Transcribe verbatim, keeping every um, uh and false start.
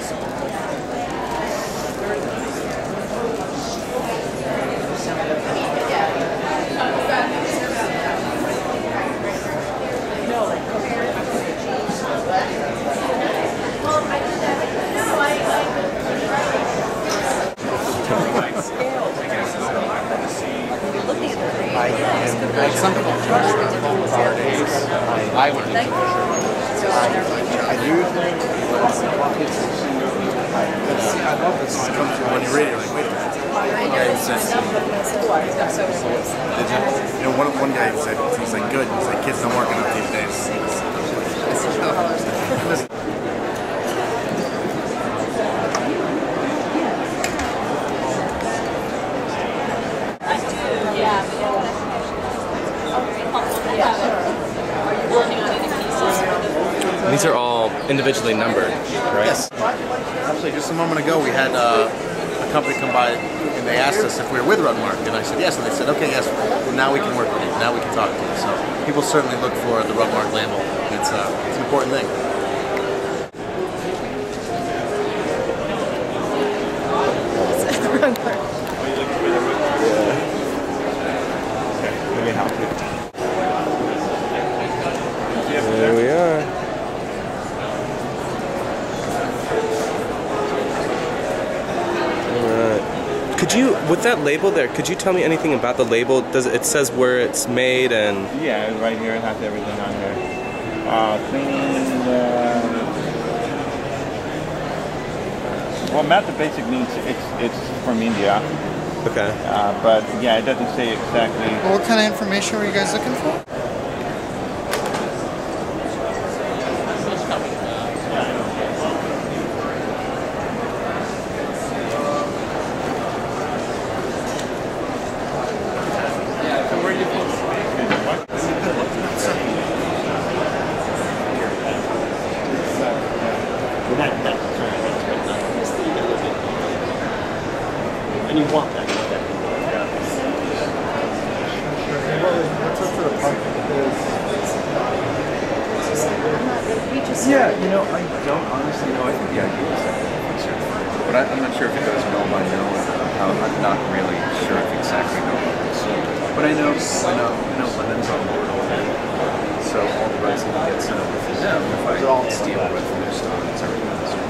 I am, like some people trust me nowadays. I would I, I do think I love this comes when you read it, like, wait a minute. Okay, so, did you? You know, one, one guy said, he's like, good. He's like, kids don't work enough these days. These are all individually numbered, right? Yes. Actually, just a moment ago, we had uh, a company come by and they asked us if we were with Rugmark, and I said yes, and they said, okay, yes, well, now we can work with you, now we can talk to you. So people certainly look for the Rugmark label. It's, uh, it's an important thing. Let me help you. There we are. Could you, with that label there, could you tell me anything about the label? Does it, it says where it's made and? Yeah, right here it has everything on here. Uh, cleaning. Uh, well, Matt the Basic means it's it's from India. Okay. Uh, but yeah, it doesn't say exactly. Well, what kind of information were you guys looking for? And you want that. Yeah. What's up to the park? Yeah, you know, I don't honestly know. I think the idea is that, but I, I'm not sure if it goes mill by mill. I'm not really sure if exactly know what it is. But I know, I know, I know London's on board with it. So all the rights that get sent over to them, if I deal with their stock, it's everything else.